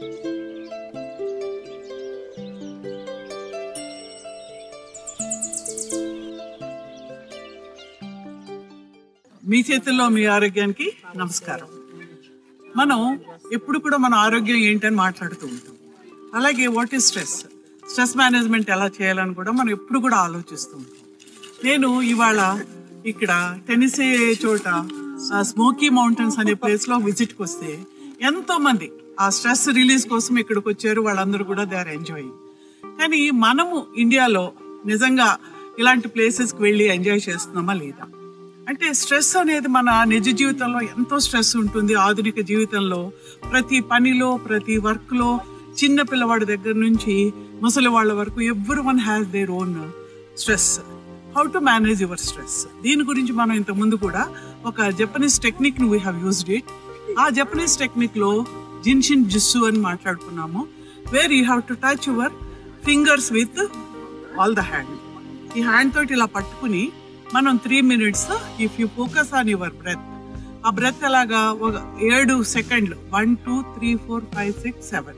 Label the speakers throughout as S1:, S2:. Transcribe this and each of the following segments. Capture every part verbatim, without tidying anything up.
S1: మీ చేతుల్లో మీ ఆరోగ్యానికి నమస్కారం. మనం ఎప్పుడు కూడా మన ఆరోగ్యం ఏంటని మాట్లాడుతూ ఉంటాం. అలాగే what is stress, stress management ఎలా చేయాలని కూడా మనం ఎప్పుడు కూడా ఆలోచిస్తూ ఉంటాం. నేను ఇవాళ ఇక్కడ టెనిసీ చోట స్మోకీ మౌంటైన్స్ అనే ప్లేస్లో విజిట్కి వస్తే ఎంతోమంది ఆ స్ట్రెస్ రిలీజ్ కోసం ఇక్కడికి వచ్చారు. వాళ్ళందరూ కూడా దే ఆర్ ఎంజాయింగ్. కానీ మనము ఇండియాలో నిజంగా ఇలాంటి ప్లేసెస్కి వెళ్ళి ఎంజాయ్ చేస్తున్నామా లేదా? అంటే స్ట్రెస్ అనేది మన నిజ జీవితంలో ఎంతో స్ట్రెస్ ఉంటుంది. ఆధునిక జీవితంలో ప్రతి పనిలో, ప్రతి వర్క్లో, చిన్న పిల్లవాడి దగ్గర నుంచి ముసలి వాళ్ళ వరకు everyone has their own stress. How to manage your stress, దీని గురించి మనం ఇంతకుముందు కూడా ఒక జపనీస్ టెక్నిక్ని వీ హ్యావ్ యూజ్డ్ ఇట్. ఆ జపనీస్ టెక్నిక్లో జిన్షిన్ జుస్సు అని మాట్లాడుకున్నాము. Where you have to touch your fingers with all the hand. ఈ హ్యాండ్ తోటి ఇలా పట్టుకుని మనం three minutes if you focus on your breath, ఆ బ్రెత్ ఎలాగా ఒక ఏడు సెకండ్లు, one two three four five six seven,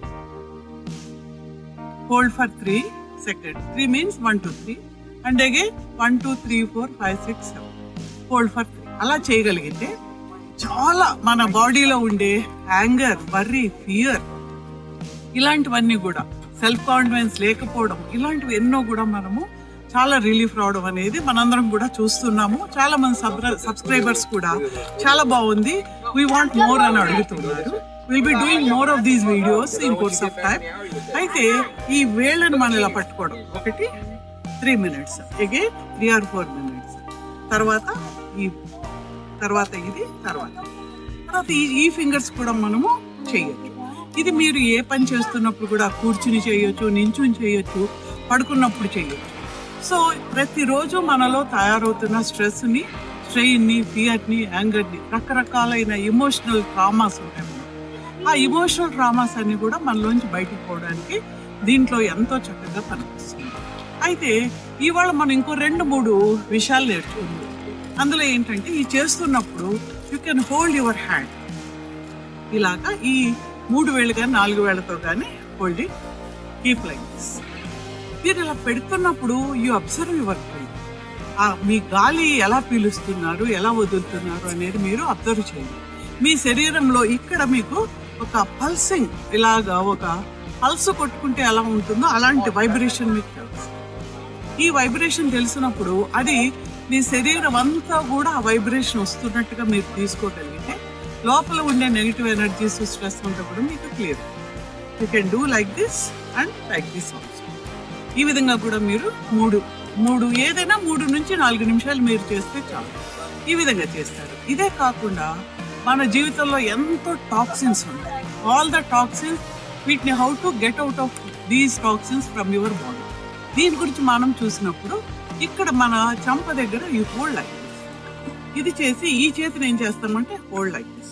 S1: hold for three second, three means one two three, and again one two three four five six seven, hold for three. అలా చేయగలిగితే చాలా మన బాడీలో ఉండే యాంగర్, వర్రీ, ఫియర్, ఇలాంటివన్నీ కూడా, self confidence లేకపోవడం, ఇలాంటివి ఎన్నో కూడా మనము చాలా రిలీఫ్ రావడం అనేది మనందరం కూడా చూస్తున్నాము. చాలా మంది సబ్స్క్రైబర్స్ కూడా చాలా బాగుంది, వీ వాంట్ మోర్ అని అడుగుతున్నారు. Will be doing more of these videos in course of time. అయితే ఈ వేళ్ళని మనం ఇలా పట్టుకోవడం ఒకటి three minutes, again three or four minutes, తర్వాత ఈ తర్వాత ఇది తర్వాత తర్వాత ఈ ఈ ఫింగర్స్ కూడా మనము చేయొచ్చు. ఇది మీరు ఏ పని చేస్తున్నప్పుడు కూడా కూర్చుని చేయొచ్చు, నించుని చేయొచ్చు, పడుకున్నప్పుడు చేయొచ్చు. సో ప్రతిరోజు మనలో తయారవుతున్న స్ట్రెస్ని, స్ట్రెయిన్ని, ఫియర్ని, యాంగర్ని, రకరకాలైన ఎమోషనల్ ట్రామాస్ ఉంటాయి. ఆ ఎమోషనల్ ట్రామాస్ అన్ని కూడా మనలోంచి బయటకు పోవడానికి దీంట్లో ఎంతో చక్కగా పనిపిస్తుంది. అయితే ఇవాళ మనం ఇంకో రెండు మూడు విషయాలు నేర్చుకుందాం. అందులో ఏంటంటే, ఈ చేస్తున్నప్పుడు you can hold your hand ఇలాగా, ఈ మూడు వేళ్ళు కానీ నాలుగు వేళ్లతో కానీ hold it, keep like this. మీరు ఇలా పెడుతున్నప్పుడు యూ అబ్జర్వ్ యువర్ బ్రీత్. మీ గాలి ఎలా పీలుస్తున్నారు, ఎలా వదులుతున్నారు అనేది మీరు అబ్జర్వ్ చేయండి. మీ శరీరంలో ఇక్కడ మీకు ఒక పల్సింగ్, ఇలాగా ఒక పల్స్ కొట్టుకుంటే ఎలా ఉంటుందో అలాంటి వైబ్రేషన్ మీకు తెలుసు. ఈ వైబ్రేషన్ తెలిసినప్పుడు అది మీ శరీరం అంతా కూడా ఆ వైబ్రేషన్ వస్తున్నట్టుగా మీరు తీసుకోగలిగితే లోపల ఉండే నెగిటివ్ ఎనర్జీస్, స్ట్రెస్ అంతా కూడా మీకు clear. You can do like this and like this also. ఈ విధంగా కూడా మీరు మూడు మూడు ఏదైనా మూడు నుంచి నాలుగు నిమిషాలు మీరు చేస్తే చాలు. ఈ విధంగా చేస్తారు. ఇదే కాకుండా మన జీవితంలో ఎంతో టాక్సిన్స్ ఉంటాయి. ఆల్ ద టాక్సిన్స్, వీటిని how to get out of these toxins from your body, దీని గురించి మనం చూసినప్పుడు ఇక్కడ మన చంప దగ్గర యూ హోల్డ్ లైక్ దిస్. ఇది చేసి ఈ చేతిని ఏం చేస్తామంటే హోల్డ్ లైక్ దిస్.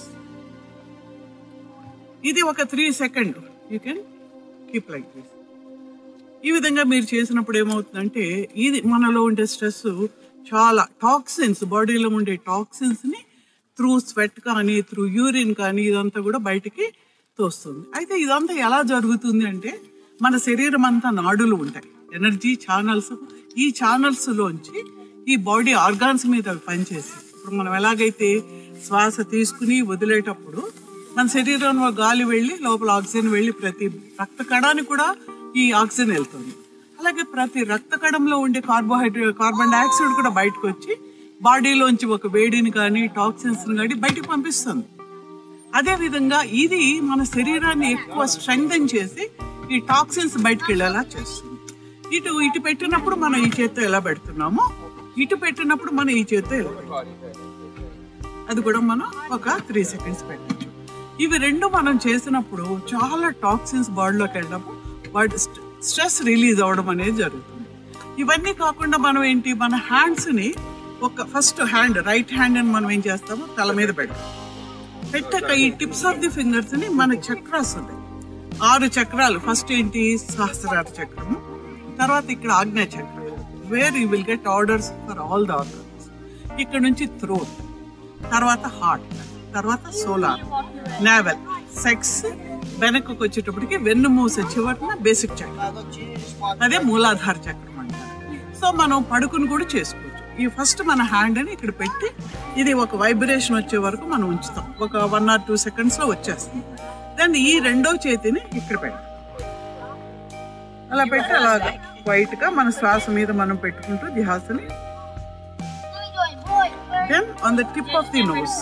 S1: ఇది ఒక three second you can keep like this. ఈ విధంగా మీరు చేసినప్పుడు ఏమవుతుందంటే, ఇది మనలో ఉండే స్ట్రెస్, చాలా టాక్సిన్స్, బాడీలో ఉండే టాక్సిన్స్ని త్రూ స్వెట్ కానీ, త్రూ యూరిన్ కానీ, ఇదంతా కూడా బయటికి తోస్తుంది. అయితే ఇదంతా ఎలా జరుగుతుంది అంటే, మన శరీరం అంతా నాడులు ఉంటాయి, ఎనర్జీ ఛానల్స్. ఈ ఛానల్స్లోంచి ఈ బాడీ ఆర్గాన్స్ మీద పనిచేసి, ఇప్పుడు మనం ఎలాగైతే శ్వాస తీసుకుని వదిలేటప్పుడు మన శరీరంలో గాలి వెళ్ళి లోపల ఆక్సిజన్ వెళ్ళి ప్రతి రక్త కణానికి కూడా ఈ ఆక్సిజన్ వెళ్తుంది. అలాగే ప్రతి రక్త కణంలో ఉండే కార్బోహైడ్రేట్, కార్బన్ డైఆక్సైడ్ కూడా బయటకు వచ్చి బాడీలోంచి ఒక వేడిని కానీ, టాక్సిన్స్ని కానీ బయటకు పంపిస్తుంది. అదేవిధంగా ఇది మన శరీరాన్ని ఎక్కువ స్ట్రెంగ్థెన్ చేసి ఈ టాక్సిన్స్ బయటకు వెళ్ళేలా చేస్తుంది. ఇటు ఇటు పెట్టినప్పుడు మనం ఈ చేత్తో ఎలా పెడుతున్నామో, ఇటు పెట్టినప్పుడు మనం ఈ చేత్తో ఎలా పెడుతున్నాం, అది కూడా మనం ఒక త్రీ సెకండ్స్ పెట్టచ్చు. ఇవి రెండు మనం చేసినప్పుడు చాలా టాక్సిన్స్ బాడీలోకి వెళ్ళడం, వాటి స్ట్రెస్ రిలీజ్ అవ్వడం అనేది జరుగుతుంది. ఇవన్నీ కాకుండా మనం ఏంటి, మన హ్యాండ్స్ని ఒక ఫస్ట్ హ్యాండ్, రైట్ హ్యాండ్ అని మనం ఏం చేస్తామో తల మీద పెడతాం. పెట్టాక ఈ టిప్స్ ఆఫ్ ది ఫింగర్స్ని మన చక్రాస్ ఉంటాయి, ఆరు చక్రాలు. ఫస్ట్ ఏంటి, సహస్రార చక్రము, తర్వాత ఇక్కడ ఆజ్ఞా చక్రం, where you will get orders for all the organs. ఇక్కడ నుంచి థ్రోట్, తర్వాత హార్ట్, తర్వాత సోలార్, నావెల్, సెక్స్, వెనక్కి వచ్చేటప్పటికి వెన్నుమూస చివరన బేసిక్ చక్రం, అదే మూలాధార చక్రం అంటారు. సో మనం పడుకుని కూడా చేసుకోవచ్చు. ఈ ఫస్ట్ మన హ్యాండ్ని ఇక్కడ పెట్టి ఇది ఒక వైబ్రేషన్ వచ్చే వరకు మనం ఉంచుతాం. ఒక వన్ ఆర్ టూ సెకండ్స్లో వచ్చేస్తుంది. దెన్ ఈ రెండో చేతిని ఇక్కడ పెడతాం. అలా పెట్టి అలాగా వైట్గా మన శ్వాస మీద మనం పెట్టుకుంటూ ధ్యాసని. Then on the tip of the nose,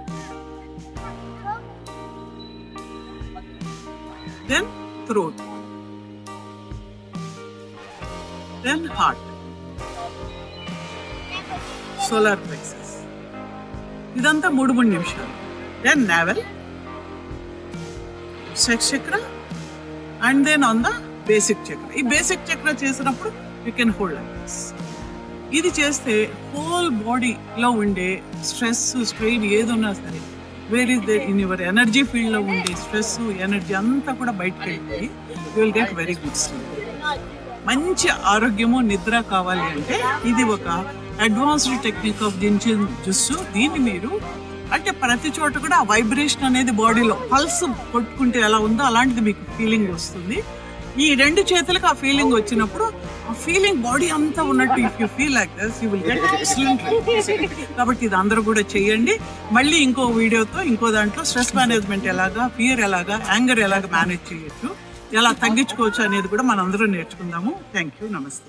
S1: then throat, then heart, solar plexus. ఇదంతా మూడు మూడు నిమిషాలు. Then navel, sex chakra, and then on the basic chakra. ఈ బేసిక్ చక్ర చేసినప్పుడు you can hold like this. ఇది చేస్తే హోల్ బాడీలో ఉండే స్ట్రెస్, స్ట్రెయిన్ ఏదున్నా సరే, where is they in your energy ఫీల్డ్లో ఉండే స్ట్రెస్, ఎనర్జీ అంతా కూడా బయటకు వెళ్ళిపోయి you will get very good sleep. మంచి ఆరోగ్యము, నిద్ర కావాలి అంటే ఇది ఒక అడ్వాన్స్డ్ టెక్నిక్ ఆఫ్ జిన్జిన్ జుస్సు. దీన్ని మీరు అంటే ప్రతి చోట కూడా ఆ వైబ్రేషన్ అనేది బాడీలో పల్స్ కొట్టుకుంటే ఎలా ఉందో అలాంటిది మీకు ఫీలింగ్ వస్తుంది. ఈ రెండు చేతులకు ఆ ఫీలింగ్ వచ్చినప్పుడు ఆ ఫీలింగ్ బాడీ అంతా ఉన్నట్టు if you feel like this you will get excellent. కాబట్టి ఇది అందరూ కూడా చేయండి. మళ్ళీ ఇంకో వీడియోతో ఇంకో దాంట్లో స్ట్రెస్ మేనేజ్మెంట్ ఎలాగా, ఫియర్ ఎలాగా, యాంగర్ ఎలాగా మేనేజ్ చేయొచ్చు, ఎలా తగ్గించుకోవచ్చు అనేది కూడా మనందరం నేర్చుకుందాము. Thank you. నమస్తే.